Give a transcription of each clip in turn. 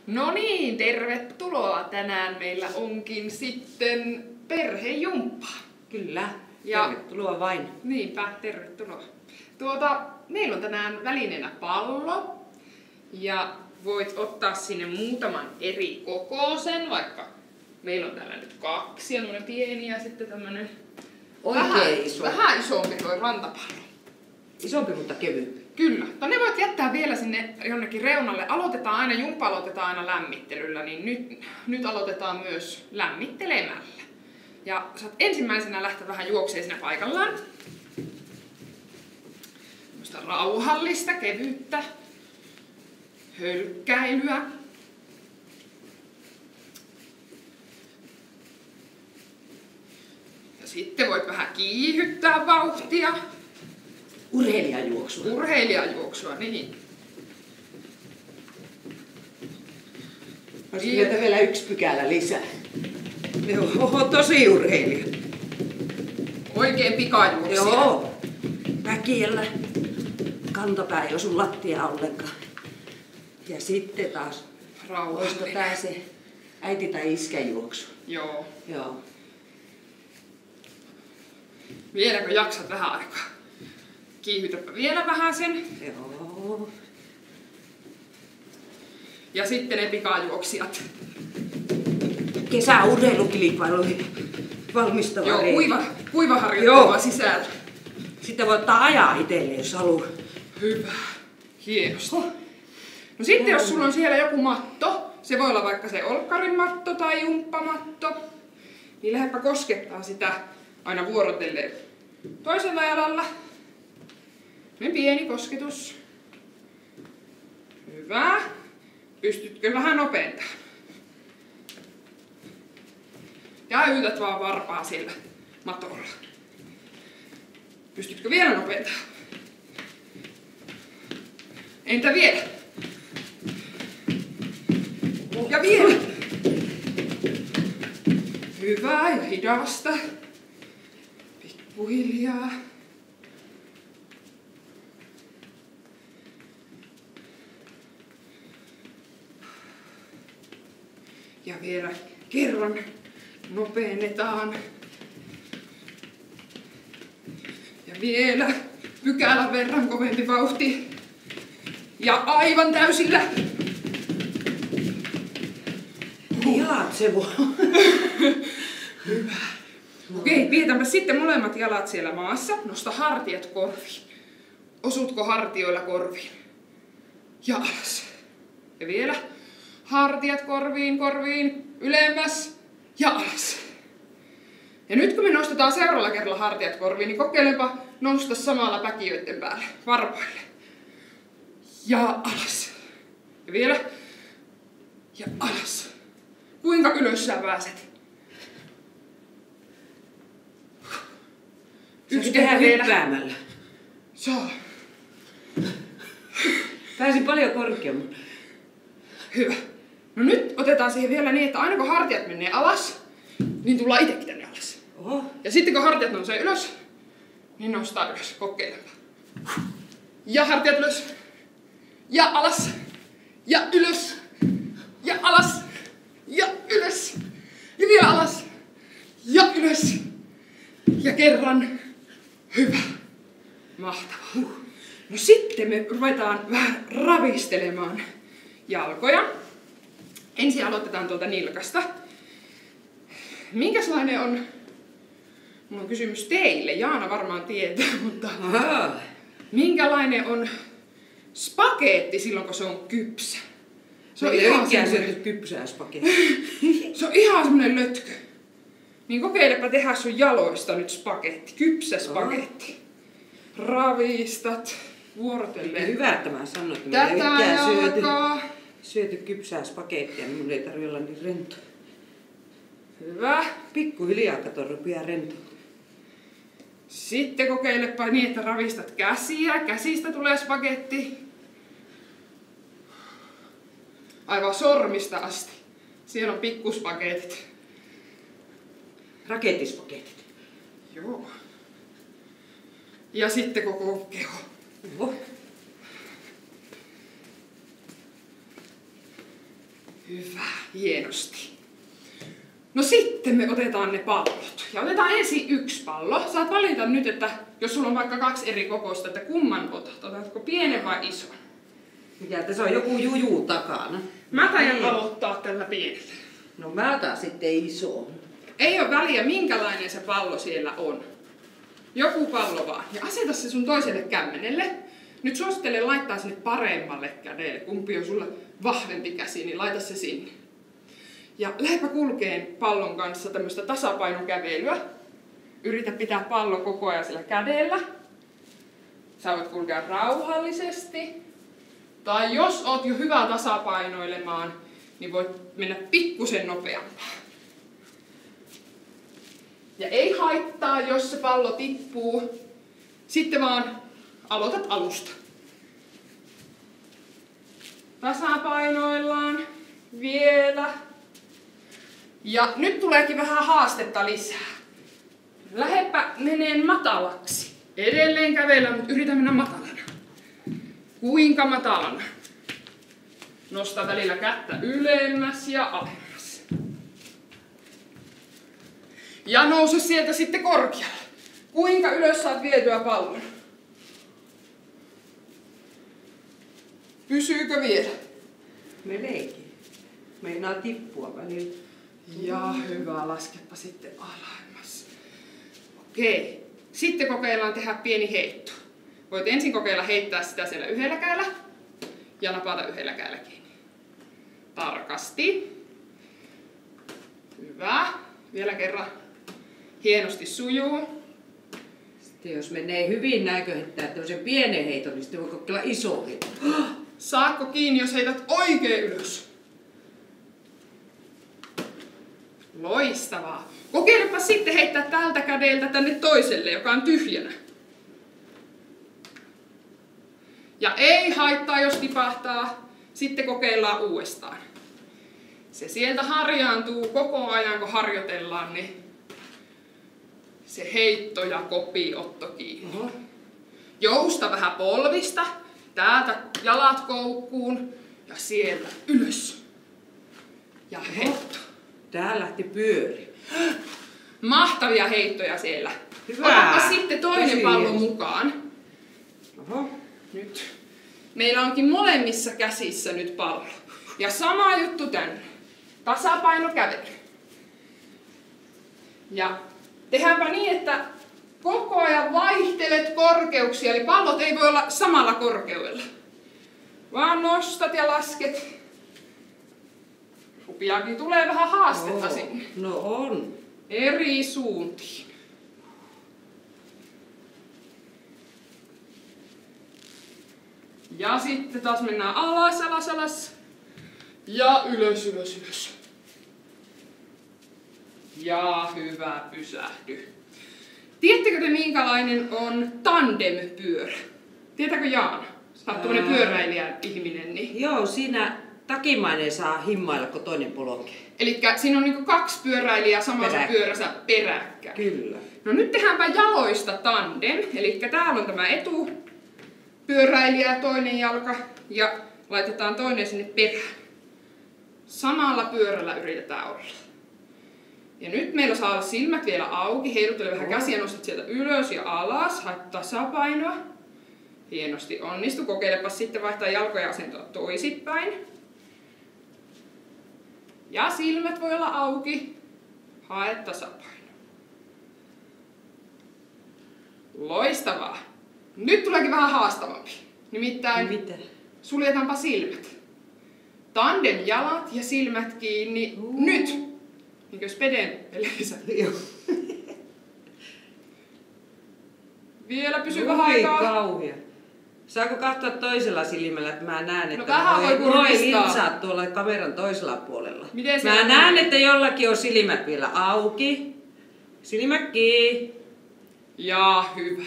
No niin, tervetuloa. Tänään meillä onkin sitten perhejumppaa. Kyllä, Ja tervetuloa vain. Niinpä, tervetuloa. Meillä on tänään välineenä pallo. Ja voit ottaa sinne muutaman eri kokoisen, vaikka meillä on täällä nyt 2 ja tämmönen pieni ja sitten tämmönen vähän isompi toi rantapallo. Isompi, mutta kevyempi. Kyllä. Ne voit jättää vielä sinne jonnekin reunalle. Jumppa aloitetaan aina lämmittelyllä, niin nyt aloitetaan myös lämmittelemällä. Ja saat ensimmäisenä lähteä vähän juokseen siinä paikallaan. Semmoista rauhallista, kevyttä hölkkäilyä. Ja sitten voit vähän kiihyttää vauhtia. Urheilijajuoksua. Urheilijajuoksua, niin. Olisiko vielä 1 pykälä lisää? Joo, tosi urheilija. Oikein pikajuoksija. Joo. Väkiellä. Kantapää ei osu lattiaa ollenkaan. Ja sitten taas, olisiko tää se äiti- tai iskäjuoksu? Joo. Joo. Vieläkö jaksat vähän aikaa? Kiihytäpä vielä vähän sen. Joo. Ja sitten ne pikajuoksijat. Kesäurheilukilpailuihin valmistava Joo, reeni. kuivaharjoittelua sisällä. Sitten voi ottaa ajaa itselleen, jos haluaa. Hyvä. Hienosti. No sitten jos sulla on siellä joku matto, se voi olla vaikka se olkkarin matto tai jumppamatto, niin lähdepä koskettaa sitä aina vuorotellen toisella jalalla. Pieni kosketus. Hyvä. Pystytkö vähän nopeintaan? Ja yltät vaan varpaa siellä matolla. Pystytkö vielä nopeintaan? Entä vielä? Ja vielä. Hyvä ja hidasta. Pikkuhiljaa. Ja vielä kerran nopeennetaan. Ja vielä pykälän verran kovempi vauhti. Ja aivan täysillä. Jalat se voi. Hyvä. Okei, pidetäänpä sitten molemmat jalat siellä maassa. Nosta hartiat korviin. Osutko hartioilla korviin? Ja alas. Ja vielä. Hartiat korviin, ylemmäs ja alas. Ja nyt kun me nostetaan seuraavalla kerralla hartiat korviin, niin kokeilepa nousta samalla päkiöiden päälle, varpaille. Ja alas. Ja vielä. Ja alas. Kuinka ylös sä pääset? Yksi tehdä hyppäämällä. Saa. Pääsin paljon korkeammalle. Hyvä. No nyt otetaan siihen vielä niin, että aina kun hartiat menee alas, niin tullaan itsekin tänne alas. Oho. Ja sitten kun hartiat nousee ylös, niin noustaan ylös. Kokeilepa. Ja hartiat ylös. Ja alas. Ja ylös. Ja alas. Ja ylös. Ja vielä alas. Ja ylös. Ja kerran. Hyvä. Mahtavaa. No sitten me ruvetaan vähän ravistelemaan jalkoja. Ensin aloitetaan tuolta nilkasta. Minkälainen on, mulla on kysymys teille, Jaana varmaan tietää, mutta minkälainen on spagetti silloin, kun se on kypsä? Se on ihan semmoinen kypsää spagetti. Se on ihan semmoinen lötkö. Niin kokeilepa tehdä sun jaloista nyt spagetti, kypsä spagetti. Ravistat vuorotellen. Hyvä, että mä sanoin, että tätä jalkaa. Syöty kypsää spagettia, niin mun ei tarvitse olla niin rento. Hyvä. Pikkuhiljaa kato, rupeaa rento. Sitten kokeilepa niin, että ravistat käsiä. Käsistä tulee spagetti. Aivan sormista asti. Siellä on pikkuspagetit. Rakettispagetit. Joo. Ja sitten koko keho. Oho. Hyvä, hienosti. No sitten me otetaan ne pallot. Ja otetaan ensin yksi pallo. Saat valita nyt, että jos sulla on vaikka 2 eri kokoista, että kumman otat. Otatko pienen vai ison? Mikä tässä on joku juju takana? Mä taidan aloittaa tällä pienellä. No mä otan sitten ison. Ei ole väliä, minkälainen se pallo siellä on. Joku pallo vaan. Ja aseta se sun toiselle kämmenelle. Nyt suosittelen laittaa sinne paremmalle kädelle. Kumpi on sulla vahvempi käsi, niin laita se sinne. Ja lähdepä kulkeen pallon kanssa tämmöistä tasapainokävelyä. Yritä pitää pallo koko ajan sillä kädellä. Sä voit kulkea rauhallisesti. Tai jos oot jo hyvä tasapainoilemaan, niin voit mennä pikkusen nopeampaan. Ja ei haittaa, jos se pallo tippuu. Sitten vaan aloitat alusta. Tasapainoillaan. Vielä. Ja nyt tuleekin vähän haastetta lisää. Lähdepä meneen matalaksi. Edelleen kävellä, mutta yritä mennä matalana. Kuinka matalana? Nosta välillä kättä ylemmäs ja alemmas. Ja nouse sieltä sitten korkealle. Kuinka ylös saat vietyä pallon? Pysyykö vielä? Melkein. Meinaa tippua välillä. Ja hyvä, laskepa sitten alemmas. Okei. Sitten kokeillaan tehdä pieni heitto. Voit ensin kokeilla heittää sitä siellä yhdellä kädellä ja napata yhdellä kädellä kiinni. Tarkasti. Hyvä. Vielä kerran. Hienosti sujuu. Sitten jos menee hyvin näköittää tämmöisen pienen heiton, niin sitten voi kokeilla iso heitto. Saatko kiinni, jos heität oikein ylös? Loistavaa. Kokeilepa sitten heittää tältä kädeltä tänne toiselle, joka on tyhjänä. Ja ei haittaa, jos tipahtaa. Sitten kokeillaan uudestaan. Se sieltä harjaantuu koko ajan, kun harjoitellaan, niin se heitto ja kopiotto kiinni. Jousta vähän polvista. Täältä jalat koukkuun ja sieltä ylös. Ja heitto. Tää lähti pyöri. Mahtavia heittoja siellä. Hyvä. Otapa sitten toinen pallo mukaan. Oho. Nyt. Meillä onkin molemmissa käsissä nyt pallo. Ja sama juttu tänne. Tasapainokävely. Ja tehdäänpä niin, että koko ajan vaihtelet korkeuksia, eli pallot ei voi olla samalla korkeudella. Vaan nostat ja lasket. Rupiakin tulee vähän haastetta sinne. No on. Eri suuntiin. Ja sitten taas mennään alas, alas, alas. Ja ylös, ylös, ylös. Ja hyvä, pysähdy. Tiedättekö te minkälainen on tandempyörä? Tietääkö Jaana? Sä oot tommonen pyöräilijä ihminen. Niin. Joo, siinä takimainen saa himmailla, kun toinen polkee. Elikkä siinä on niinku 2 pyöräilijää samassa pyörässä peräkkäin. Kyllä. No nyt tehdäänpä jaloista tandem. Elikkä täällä on tämä etupyöräilijä, toinen jalka ja laitetaan toinen sinne perään. Samalla pyörällä yritetään olla. Ja nyt meillä saa olla silmät vielä auki, heiluttele vähän käsiä, nostat sieltä ylös ja alas, haet tasapainoa. Hienosti onnistu. Kokeilepa sitten vaihtaa jalkoja asentoa toisinpäin. Ja silmät voi olla auki. Hae tasapaino. Loistavaa. Nyt tuleekin vähän haastavampi. Nimittäin suljetaanpa silmät. Tandem jalat ja silmät kiinni. Nyt! Niinkö speden peleissä? Joo. Vielä pysy vähän aikaa. Kauhia. Saako katsoa toisella silmällä, että mä näen, että voi lintsaat tuolla kameran toisella puolella. Mä näen, että jollakin on silmät vielä auki. Silmät kiinni. Ja hyvä.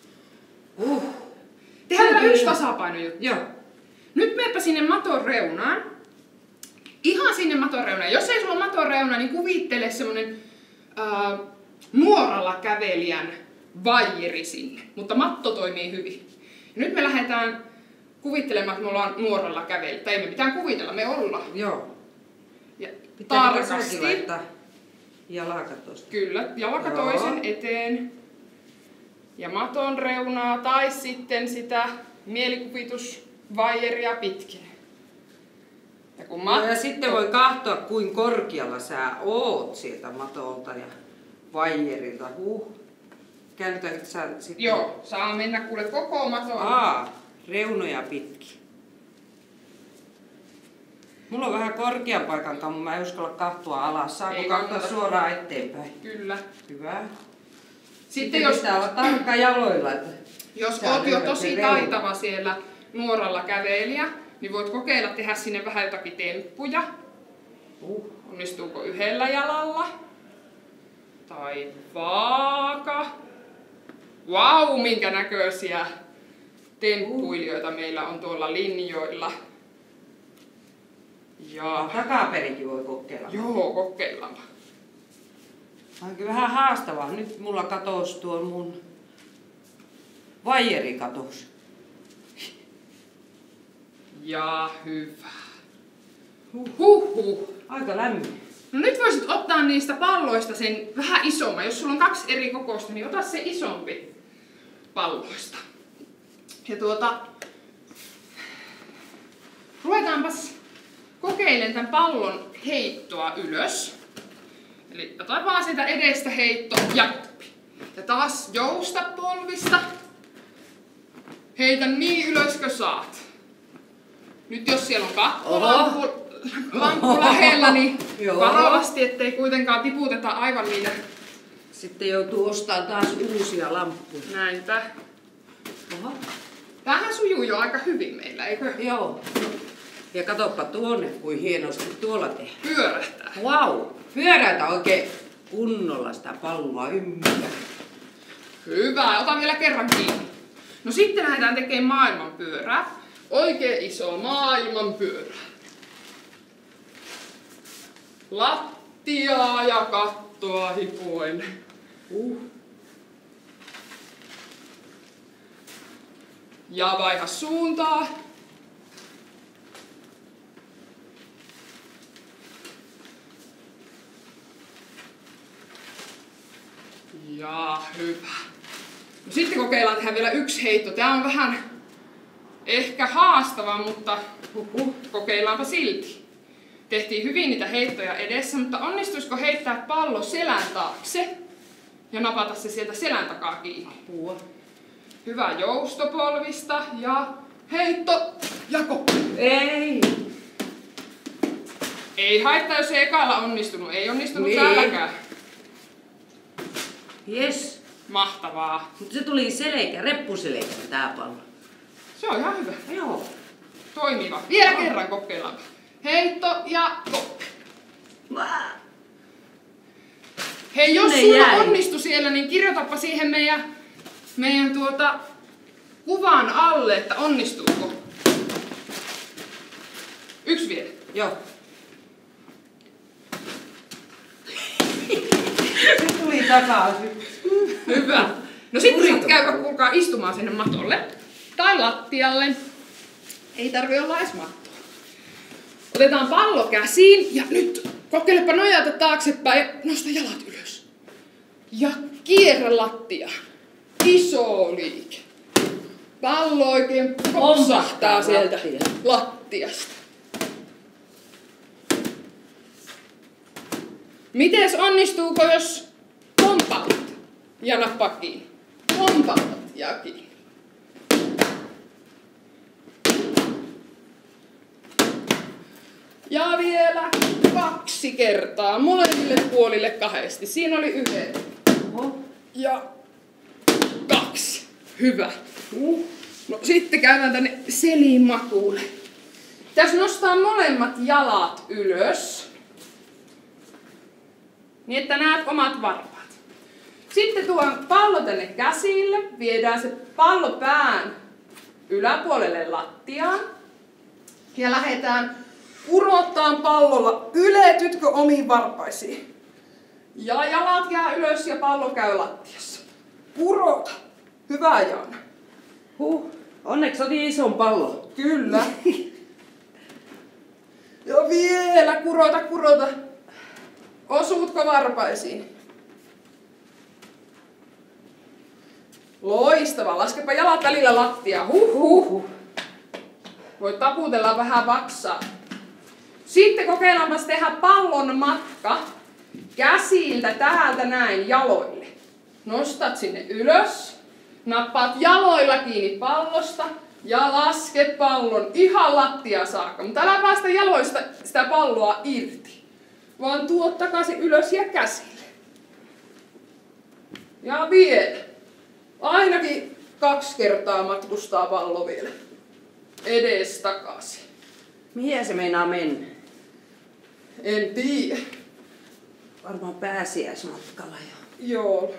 Tehdään yksi tasapainojuttu. Joo. Nyt meepä sinne maton reunaan. Ihan sinne maton reunaan. Jos ei sulla ole maton reuna, niin kuvittele semmonen nuoralla kävelijän vaijeri sinne. Mutta matto toimii hyvin. Ja nyt me lähdetään kuvittelemaan, että me ollaan nuoralla kävelijä. Tai ei me mitään kuvitella, me ollaan. Joo. Ja Pitääkö tarkasti. säkin laittaa jalka tosta? Kyllä, jalka toisen eteen. Ja maton reunaa tai sitten sitä mielikuvitusvaijeria pitkin. Ja, kun ja sitten voi katsoa, kuin korkealla sä oot sieltä matolta ja vaijerilta. Käännytäänkö sä sitten? Joo, saa mennä kuule koko maton. Reunoja pitkin. Mulla on vähän korkean paikan kammo, mä en uskalla katsoa alas. Saako katsoa suoraan eteenpäin? Kyllä. Hyvä. Sitten jos pitää olla tarkka jaloilla. Jos oot jo tosi taitava siellä nuoralla kävelijä, niin voit kokeilla tehdä sinne vähän jotakin temppuja. Onnistuuko yhdellä jalalla? Tai vaaka. Vau, minkä näköisiä temppuilijoita meillä on tuolla linjoilla. Ja takaperikin voi kokeilla. Joo, kokeillaanpa. Onkin vähän haastavaa. Nyt mulla katos tuo mun vaijeri katos. Ja hyvä. Huhhuh. Aika lämmin. No nyt voisit ottaa niistä palloista sen vähän isomman. Jos sulla on 2 eri kokoista, niin ota se isompi palloista. Ja ruvetaanpas kokeilemaan tämän pallon heittoa ylös. Eli ota vaan siitä edestä heitto ja kuppi. Ja taas jousta polvista. Heitä niin ylös kuin saat. Nyt jos siellä on kattolamppu lähellä, niin varovasti, ettei kuitenkaan tiputeta aivan niitä. Sitten joutuu ostamaan taas uusia lamppuja. Näinpä. Tämähän sujuu jo aika hyvin meillä, eikö? Joo. Ja katoppa tuonne, kuin hienosti tuolla tehdään. Pyörähtää. Vau! Pyörätä oikein kunnolla sitä palloa ympäri. Hyvä, ota vielä kerran kiinni. No sitten lähdetään tekemään maailmanpyörää. Oikein iso maailmanpyörä. Lattiaa ja kattoa hipuen. Ja vaiha suuntaa. Ja hyvä. No sitten kokeillaan tehdä vielä yksi heitto. Tää on vähän ehkä haastava, mutta kokeillaanpa silti. Tehtiin hyvin niitä heittoja edessä, mutta onnistuisiko heittää pallo selän taakse ja napata se sieltä selän takaa kiinni? Hyvä joustopolvista ja heitto ja koppi. Ei! Ei haittaa, jos ei ekalla onnistunut. Ei onnistunut tälläkään. Yes. Mahtavaa. Mutta se tuli reppuselkä tää pallo. Se on ihan hyvä. Joo. Toimiva. Vielä kerran kokeillaan. Heitto ja koppi. Hei, jos sulla onnistui siellä, niin kirjoitapa siihen meidän kuvan alle, että onnistuuko. Yksi vielä. Joo. Se tuli takaisin. Hyvä. No sitten saat käydä kuulkaa istumaan sinne matolle tai lattialle. Ei tarvi olla edes mattoa. Otetaan pallo käsiin ja nyt kokeilepa nojata taaksepäin ja nosta jalat ylös. Ja kierrä lattia. Iso liike. Pallo oikein kopsahtaa sieltä lattiasta. Mites onnistuuko, jos pompautat ja nappaa kiinni? Pompautat ja kiinni. Ja vielä 2 kertaa molemmille puolille kahdesti. Siinä oli 1. Ja 2. Hyvä. No sitten käydään tänne selimakuulle. Tässä nostaa molemmat jalat ylös. Niin että näet omat varpaat. Sitten tuon pallo tänne käsille. Viedään se pallo pään yläpuolelle lattiaan. Ja lähdetään purottaan pallolla. Yletytkö omiin varpaisiin? Ja jalat jää ylös ja pallo käy lattiassa. Purota. Hyvä, Jaana. Onneksi otin ison pallon. Kyllä. Ja vielä kurota. Osuutko varpaisiin? Loistava. Laskepa jalat välillä lattiaan. Huhhuh. Voit taputella vähän vaksaa. Sitten kokeillaanpas tehdä pallon matka käsiltä täältä näin jaloille. Nostat sinne ylös. Nappaat jaloilla kiinni pallosta. Ja lasket pallon ihan lattia saakka. Mutta älä päästä jaloista sitä palloa irti. Vaan tuot takaisin ylös ja käsille. Ja vielä. Ainakin 2 kertaa matkustaa pallo vielä. Edes takaisin. Mihin se meinaa mennä? En tiedä. Varmaan pääsiäismatkalla jo. Joo.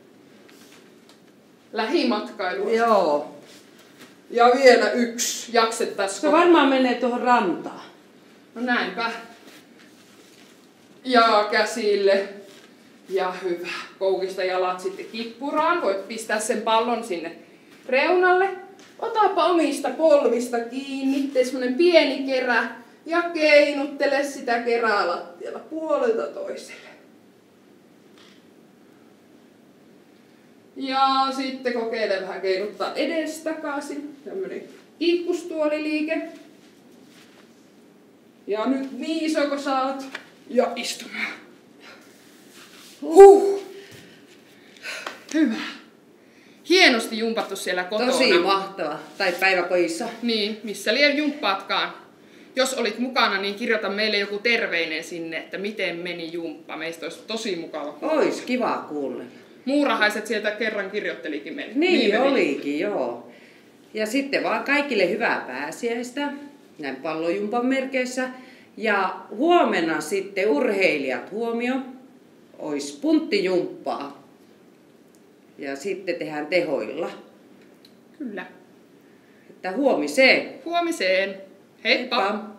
Lähimatkailu. Joo. Ja vielä 1. Jaksettaisiko? Se varmaan menee tuohon rantaan. No näinpä. Ja käsille. Ja hyvä. Koukista jalat sitten kippuraan. Voit pistää sen pallon sinne reunalle. Otapa omista polvista kiinni. Tee semmonen pieni kerä. Ja keinuttele sitä kerää lattialla puolelta toiselle. Ja sitten kokeile vähän keinuttaa edestakaisin. Tämmönen kiikkustuoliliike. Ja nyt niin iso kun saat. Ja istumaan. Hyvä. Hienosti jumpattu siellä kotona. Tosi mahtava. Tai päiväkodissa. Niin, missä liian jumppaatkaan. Jos olit mukana, niin kirjoita meille joku terveinen sinne, että miten meni jumppa. Meistä olisi tosi mukava kuulla. Ois kiva kuulla. Muurahaiset sieltä kerran kirjoittelikin meille. Niin olikin, joo. Ja sitten vaan kaikille hyvää pääsiäistä, näin pallojumpan merkeissä. Ja huomenna sitten urheilijat huomio, ois punttijumppaa. Ja sitten tehdään tehoilla. Kyllä. Että huomiseen. Huomiseen. Heippa! Heippa.